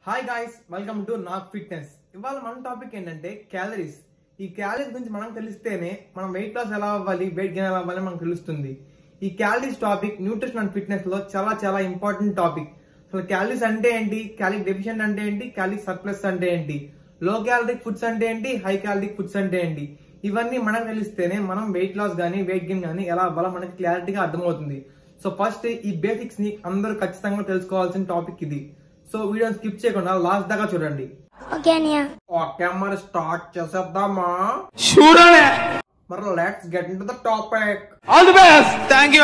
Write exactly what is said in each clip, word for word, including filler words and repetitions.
Hi guys, welcome to Nag fitness. ఇవాళ మన topic ఏంటంటే క్యాలరీస్. ఈ క్యాలరీస్ గురించి మనం తెలిస్తేనే మనం వెయిట్ లాస్ ఎలా అవ్వాలి, వెయిట్ గెయిన్ ఎలా అవ్వాలి మనకు తెలుస్తుంది. ఈ calories topic nutrition and fitness లో చాలా చాలా ఇంపార్టెంట్ టాపిక్. అసలు క్యాలరీస్ అంటే ఏంటి, క్యాలరీ డెఫిషియెంట్ అంటే ఏంటి, క్యాలరీ సర్ప్లస్ అంటే ఏంటి, లో క్యాలరిక్ ఫుడ్స్ అంటే ఏంటి, హై క్యాలరిక్ ఫుడ్స్ అంటే ఏంటి, ఇవన్నీ మనకు తెలిస్తేనే మనం వెయిట్ లాస్ గానీ వెయిట్ గెయిన్ గానీ ఎలా అవ్వాలో మనకి క్లారిటీగా అర్థమవుతుంది. సో ఫస్ట్ ఈ బేసిక్స్ ని అందరూ ఖచ్చితంగా తెలుసుకోవాల్సిన టాపిక్ ఇది. సో వీడియోని స్కిప్ చేయకుండా లాస్ట్ దాకా చూడండి. ఓకే, మరి స్టార్ట్ చేసేద్దామా? మరి let's get into the topic. All the best. Thank you.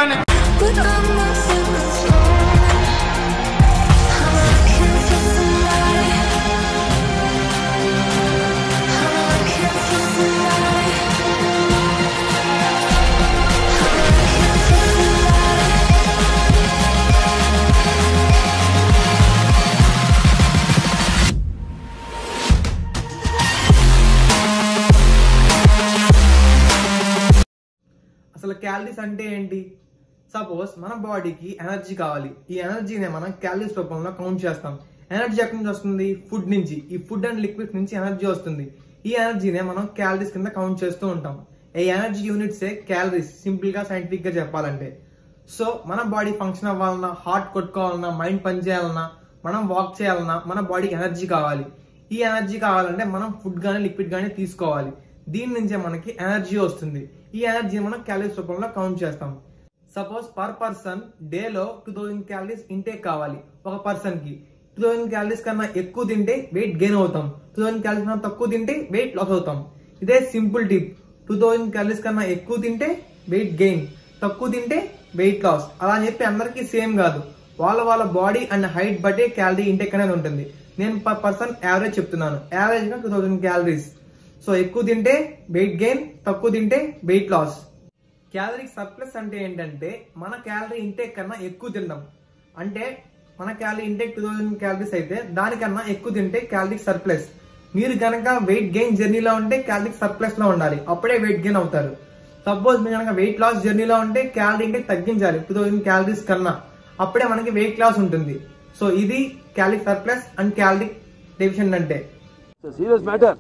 అసలు క్యాలరీస్ అంటే ఏంటి? సపోజ్ మన బాడీకి ఎనర్జీ కావాలి. ఈ ఎనర్జీనే మనం క్యాలరీస్ రూపంలో కౌంట్ చేస్తాం. ఎనర్జీ ఎక్కడి నుంచి వస్తుంది? ఫుడ్ నుంచి. ఈ ఫుడ్ అండ్ లిక్విడ్స్ నుంచి ఎనర్జీ వస్తుంది. ఈ ఎనర్జీనే మనం క్యాలరీస్ కింద కౌంట్ చేస్తూ ఉంటాం. ఈ ఎనర్జీ యూనిట్సే క్యాలరీస్, సింపుల్ గా సైంటిఫిక్ గా చెప్పాలంటే. సో మన బాడీ ఫంక్షన్ అవ్వాలన్నా, హార్ట్ కొట్టుకోవాలన్నా, మైండ్ పని చేయాలన్నా, మనం వాక్ చేయాలన్నా మన బాడీకి ఎనర్జీ కావాలి. ఈ ఎనర్జీ కావాలంటే మనం ఫుడ్ గానీ లిక్విడ్ గానీ తీసుకోవాలి. దీని నుంచే మనకి ఎనర్జీ వస్తుంది. ఈ ఎనర్జీ మనం క్యాలరీస్ రూపంలో కౌంట్ చేస్తాం. సపోజ్ పర్ పర్సన్ డేలో టూ థౌసండ్ క్యాలరీస్ ఇంటేక్ కావాలి. ఒక పర్సన్ కి టూ థౌసండ్ క్యాలరీస్ కన్నా ఎక్కువ తింటే వెయిట్ గెయిన్ అవుతాం, టూ థౌసండ్ క్యాలరీస్ కన్నా తక్కువ తింటే వెయిట్ లాస్ అవుతాం. ఇదే simple tip. Two thousand calories కన్నా ఎక్కువ తింటే వెయిట్ గెయిన్, తక్కువ తింటే వెయిట్ లాస్. అలా అని చెప్పి అందరికీ సేమ్ కాదు. వాళ్ళ వాళ్ళ బాడీ అండ్ హైట్ బట్టే క్యాలరీ ఇంటేక్ అనేది ఉంటుంది. నేను పర్ పర్సన్ యావరేజ్ చెప్తున్నాను. యావరేజ్ గా టూ థౌసండ్ క్యాలరీస్. సో ఎక్కువ తింటే వెయిట్ గెయిన్, తక్కువ తింటే వెయిట్ లాస్. క్యాలరీ సర్ప్లస్ అంటే ఏంటంటే మన క్యాలరీ ఇంటేక్ కన్నా ఎక్కువ తింటాం. అంటే మన calorie intake two thousand calories అయితే దానికన్నా ఎక్కువ తింటే క్యాలరీ సర్ప్లస్. మీరు కనుక వెయిట్ గెయిన్ జర్నీలో ఉంటే క్యాలరీ సర్ప్లస్ లో ఉండాలి, అప్పుడే వెయిట్ గెయిన్ అవుతారు. సపోజ్ మీరు కనుక వెయిట్ లాస్ జర్నీలో ఉంటే క్యాలరీ ఇంటేక్ తగ్గించాలి టూ థౌసండ్ క్యాలరీస్ కన్నా, అప్పుడే మనకి వెయిట్ లాస్ ఉంటుంది. సో ఇది calorie surplus and calorie deficient అంటే. Serious matter.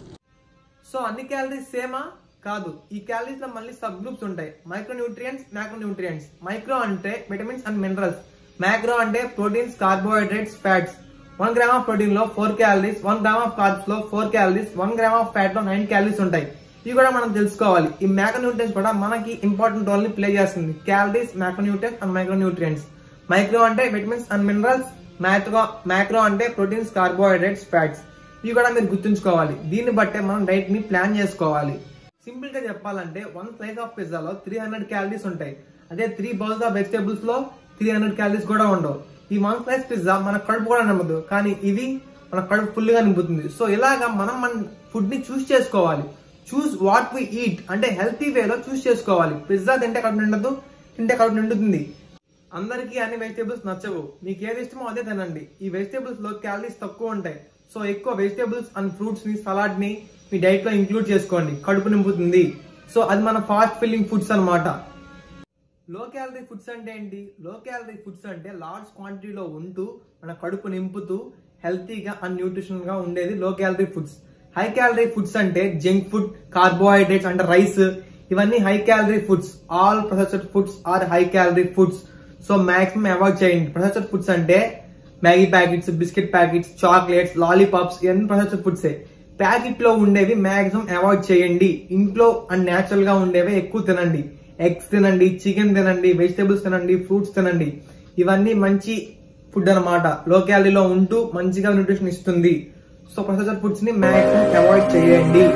సో అన్ని క్యాలరీస్ సేమా? కాదు. ఈ క్యాలరీస్ లో మళ్ళీ సబ్ గ్రూప్స్ ఉంటాయి. Micronutrients, macronutrients. Micro అంటే విటమిన్స్ అండ్ మినరల్స్. మ్యాక్రో అంటే proteins, carbohydrates, fats. One gram of protein లో four calories, one gram of carbs లో four calories, one gram of fat లో nine calories ఉంటాయి. ఇవి కూడా మనం తెలుసుకోవాలి. ఈ మ్యాక్రో న్యూట్రియంట్స్ కూడా మనకి ఇంపార్టెంట్ రోల్ ని ప్లే చేస్తుంది. Calories, macronutrients and micronutrients. Micro అంటే vitamins and minerals, macro macro అంటే ప్రోటీన్స్, కార్బోహైడ్రేట్స్, ఫ్యాట్స్. ఇవి కూడా మీరు గుర్తుంచుకోవాలి. దీన్ని బట్టే మనం డైట్ ని ప్లాన్ చేసుకోవాలి. సింపుల్ గా చెప్పాలంటే వన్ స్లైస్ ఆఫ్ పిజ్జాలో త్రీ హండ్రెడ్ క్యాలరీస్ ఉంటాయి. అదే త్రీ బౌల్స్ ఆఫ్ వెజిటేబుల్స్ లో త్రీ హండ్రెడ్ క్యాలరీస్ కూడా ఉండవు. ఈ వన్ స్లైస్ పిజ్జా మన కడుపు కూడా నింపదు, కానీ ఇది మన కడుపు ఫుల్ గా నింపుతుంది. సో ఇలాగా మనం మన ఫుడ్ ని చూస్ చేసుకోవాలి. చూస్ వాట్ వి ఈట్ అంటే హెల్తీ వేలో చూస్ చేసుకోవాలి. పిజ్జా తింటే కడుపు నిండదు, తింటే కడుపు నిండుతుంది. అందరికీ అన్ని వెజిటేబుల్స్ నచ్చవు. మీకు ఏది ఇష్టమో అదే తినండి. ఈ వెజిటేబుల్స్ లో క్యాలరీస్ తక్కువ ఉంటాయి. సో ఎక్కువ వెజిటేబుల్స్ అండ్ ఫ్రూట్స్ ని, సలాడ్ ని మీ డైట్ లో ఇంక్లూడ్ చేసుకోండి. కడుపు నింపుతుంది. సో అది మన ఫాస్ట్ ఫిల్లింగ్ ఫుడ్స్ అన్నమాట. లో క్యాలరీ ఫుడ్స్ అంటే ఏంటి? లో క్యాలరీ ఫుడ్స్ అంటే లార్జ్ క్వాంటిటీలో ఉంటూ మన కడుపు నింపుతూ హెల్తీగా అండ్ న్యూట్రిషన్ గా ఉండేది low calorie foods. High calorie foods అంటే జంక్ ఫుడ్, కార్బోహైడ్రేట్స్ అంటే రైస్, ఇవన్నీ high calorie foods. All processed foods are high calorie foods. So maximum avoid చేయండి. ప్రొసెస్డ్ ఫుడ్స్ అంటే Maggi packets, biscuit packets, chocolates, lollipops, ఇవన్నీ processed ఫుడ్సే. Packet లో ఉండేవి maximum avoid చేయండి. ఇంట్లో అండ్ నేచురల్ గా ఉండేవి ఎక్కువ తినండి. ఎగ్స్ తినండి, చికెన్ తినండి, వెజిటేబుల్స్ తినండి, ఫ్రూట్స్ తినండి. ఇవన్నీ మంచి ఫుడ్ అన్నమాట. లో క్యాలరీలో ఉంటూ మంచిగా న్యూట్రిషన్ ఇస్తుంది. సో ప్రొసెస్డ్ ఫుడ్స్ ని మాక్సిమం అవాయిడ్ చేయండి.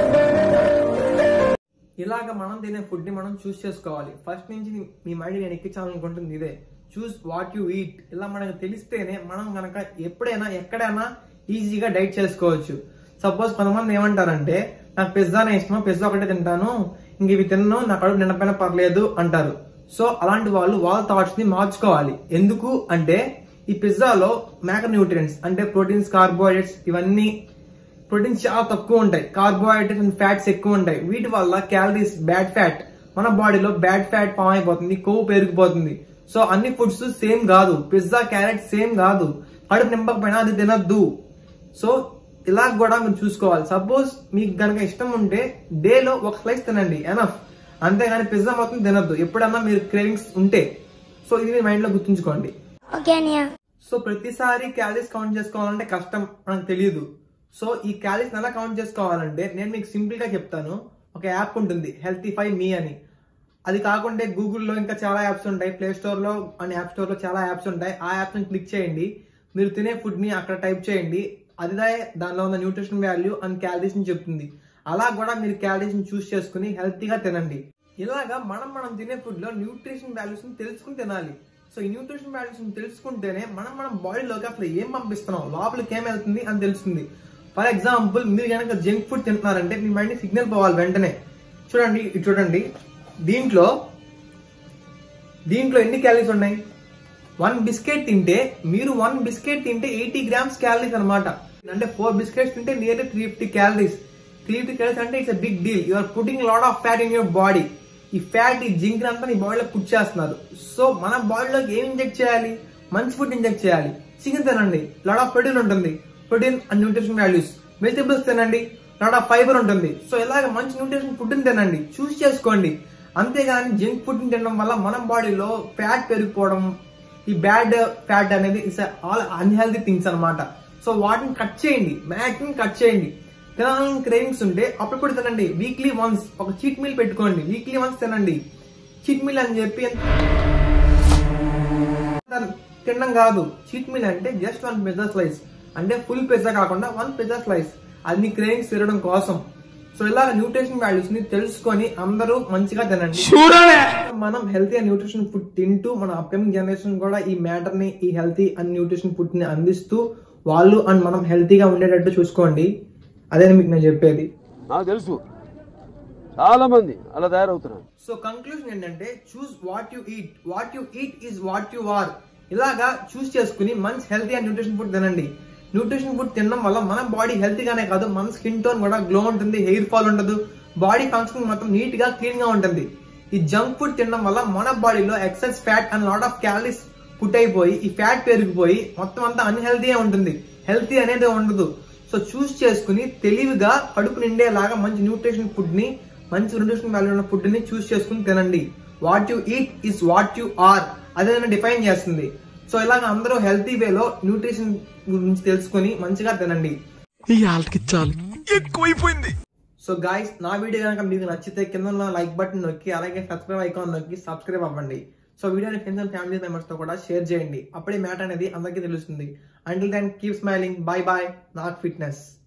ఇలాగ మనం తినే ఫుడ్ ని మనం చూస్ చేసుకోవాలి. ఫస్ట్ నుంచి మీ మైండ్ నేను ఎక్కించాలనుకుంటుంది ఇదే. Choose what you eat. ఇలా మనకు తెలిస్తేనే మనం కనుక ఎప్పుడైనా ఎక్కడైనా ఈజీగా డైట్ చేసుకోవచ్చు. సపోజ్ కొంతమంది ఏమంటారంటే నాకు పిజ్జానే ఇష్టమో, పిజ్జా ఒకటే తింటాను, ఇంక ఇవి తిన్నాను, నా కడుపు నిండపైన పర్లేదు అంటారు. సో అలాంటి వాళ్ళు వాళ్ళ థాట్స్ ని మార్చుకోవాలి. ఎందుకు అంటే ఈ పిజ్జాలో మ్యాక్రో న్యూట్రియంట్స్ అంటే ప్రోటీన్స్, కార్బోహైడ్రేట్స్, ఇవన్నీ ప్రోటీన్స్ చాలా తక్కువ ఉంటాయి. కార్బోహైడ్రేట్స్ అండ్ ఫ్యాట్స్ ఎక్కువ ఉంటాయి. వీటి వల్ల క్యాలరీస్, బ్యాడ్ ఫ్యాట్, మన బాడీలో బ్యాడ్ ఫ్యాట్ ఫామ్ అయిపోతుంది, కొవ్వు పెరిగిపోతుంది. సో అన్ని ఫుడ్స్ సేమ్ కాదు. పిజ్జా, క్యారెట్ సేమ్ కాదు. కడుపు నింపకపోయినా అది తినద్దు. సో ఇలా కూడా మీరు చూసుకోవాలి. సపోజ్ మీకు గనక ఇష్టం ఉంటే డేలో ఒక స్లైస్ తినండి ఎనఫ్, అంతేగాని పిజ్జా మొత్తం తినద్దు ఎప్పుడన్నా మీరు క్రేవింగ్స్ ఉంటే. సో ఇది మీ మైండ్ లో గుర్తుంచుకోండి. సో ప్రతిసారి క్యాలరీస్ కౌంట్ చేసుకోవాలంటే కష్టం, మనకు తెలియదు. సో ఈ క్యాలరీస్ ఎలా కౌంట్ చేసుకోవాలంటే నేను మీకు సింపుల్ గా చెప్తాను. ఒక యాప్ ఉంటుంది హెల్తీఫై మీ అని. అది కాకుండా గూగుల్లో ఇంకా చాలా యాప్స్ ఉంటాయి, ప్లే స్టోర్ లో అండ్ యాప్ స్టోర్ లో చాలా యాప్స్ ఉంటాయి. ఆ యాప్స్ ని క్లిక్ చేయండి, మీరు తినే ఫుడ్ ని అక్కడ టైప్ చేయండి, అదిదే దానిలో ఉన్న న్యూట్రిషన్ వాల్యూ అండ్ క్యాలరీస్ ని చెప్తుంది. అలా కూడా మీరు క్యాలరీస్ ని చూస్ చేసుకుని హెల్తీగా తినండి. ఇలాగా మనం మనం తినే ఫుడ్ లో న్యూట్రిషన్ వాల్యూస్ ని తెలుసుకుని తినాలి. సో ఈ న్యూట్రిషన్ వాల్యూస్ ని తెలుసుకుంటేనే మనం మనం బాడీలోకి అసలు ఏం పంపిస్తున్నాం, లోపలికి ఏం వెళ్తుంది అని తెలుస్తుంది. ఫర్ ఎగ్జాంపుల్ మీరు కనుక జంక్ ఫుడ్ తింటున్నారంటే మీ మైండ్ సిగ్నల్ పోవాలి వెంటనే. చూడండి ఇది చూడండి, దీంట్లో దీంట్లో ఎన్ని క్యాలరీస్ ఉన్నాయి? వన్ బిస్కెట్ తింటే మీరు వన్ బిస్కెట్ తింటే ఎయిటీ గ్రామ్స్ క్యాలరీస్ అనమాట. అంటే ఫోర్ బిస్కెట్స్ తింటే nearly three fifty calories. Three fifty calories అంటే it's a big deal. You are putting lot of fat in your body. ఈ ఫ్యాట్ ఈ జింక్ అంతా నీ బాడీలో పుట్ చేస్తున్నారు. సో మన బాడీలోకి ఏం ఇంజెక్ట్ చేయాలి? మంచి ఫుడ్ ఇంజెక్ట్ చేయాలి. చికెన్ తినండి, లాట్ ఆఫ్ ప్రోటీన్ ఉంటుంది, protein and nutrition values. Vegetables తినండి, లాట్ ఆఫ్ ఫైబర్ ఉంటుంది. సో ఇలాగ మంచి న్యూట్రిషన్ ఫుడ్ తినండి, చూస్ చేసుకోండి. అంతేగాని జంక్ ఫుడ్ తినడం వల్ల మన బాడీలో ఫ్యాట్ పెరిగిపోవడం, ఈ బ్యాడ్ ఫ్యాట్ అనేది ఇట్స్ ఆల్ అన్హెల్దీ థింగ్స్ అనమాట. సో వాటిని కట్ చేయండి, మ్యాక్సిమం కట్ చేయండి. తినాలని క్రేవింగ్స్ ఉంటే అప్పుడప్పుడు తినండి. వీక్లీ వన్స్ ఒక చీట్ మీల్ పెట్టుకోండి, వీక్లీ వన్స్ తినండి. చీట్ మీల్ అని చెప్పి తినడం కాదు. చీట్ మీల్ అంటే జస్ట్ వన్ పిజ్జా స్లైస్, అంటే ఫుల్ పిజ్జా కాకుండా వన్ పిజ్జా స్లైస్, అది మీ క్రేవింగ్స్ తినడం కోసం. సో ఇలా న్యూట్రిషన్ వాల్యూస్ ని తెలుసుకొని అందరూ మంచిగా తినండి. మనం హెల్తీ అండ్ న్యూట్రిషన్ ఫుడ్ తింటూ మన అప్కమింగ్ జనరేషన్ కూడా ఈ మ్యాటర్ ని, ఈ హెల్తీ అండ్ న్యూట్రిషన్ ఫుడ్ ని అందిస్తూ వాళ్ళు అండ్ మనం హెల్తీగా ఉండేటట్టు చూసుకోండి. అదే మీకు నేను చెప్పేది. నాకు తెలుసు చాలా మంది అలా తయారవుతున్నారు. సో కంక్లూజన్ ఏంటంటే choose what you eat, what you eat is what you are. ఇలాగా చూస్ చేసుకుని మంచి హెల్తీ అండ్ న్యూట్రిషన్ ఫుడ్ తినండి. న్యూట్రిషన్ ఫుడ్ తినడం వల్ల మన బాడీ హెల్తీగానే కాదు, మన స్కిన్ టోన్ కూడా గ్లో ఉంటుంది, హెయిర్ ఫాల్ ఉండదు, బాడీ ఫంక్షనింగ్ మొత్తం నీట్ గా క్లీన్ గా ఉంటుంది. ఈ జంక్ ఫుడ్ తినడం వల్ల మన బాడీలో excess fat and lot of calories put అయిపోయి ఈ ఫ్యాట్ పెరిగిపోయి మొత్తం అంతా అన్హెల్తీగా ఉంటుంది, హెల్తీ అనేది ఉండదు. సో చూస్ చేసుకుని తెలివిగా కడుపు నిండేలాగా మంచి న్యూట్రిషన్ ఫుడ్ ని, మంచి న్యూట్రిషన్ వాల్యూ ఉన్న ఫుడ్ ని చూస్ చేసుకుని తినండి. What you eat is what you are, అదే డిఫైన్ చేస్తుంది. సో ఇలాగ అందరూ హెల్తీ వేలో న్యూట్రిషన్ గురించి తెలుసుకుని మంచిగా తినండి. ఎక్కువైపోయింది. సో గైస్, నా వీడియో కనుక మీకు నచ్చితే కింద ఉన్న లైక్ బటన్ నొక్కి అలాగే సబ్స్క్రైబ్ ఐకాన్ నొక్కి సబ్స్క్రైబ్ అవ్వండి. సో వీడియోని ఫ్రెండ్స్ అండ్ ఫ్యామిలీ మెంబర్స్ తో కూడా షేర్ చేయండి. అప్పుడే మ్యాటర్ అనేది అందరికీ తెలుస్తుంది. Until then keep smiling. Bye bye. Nag fitness.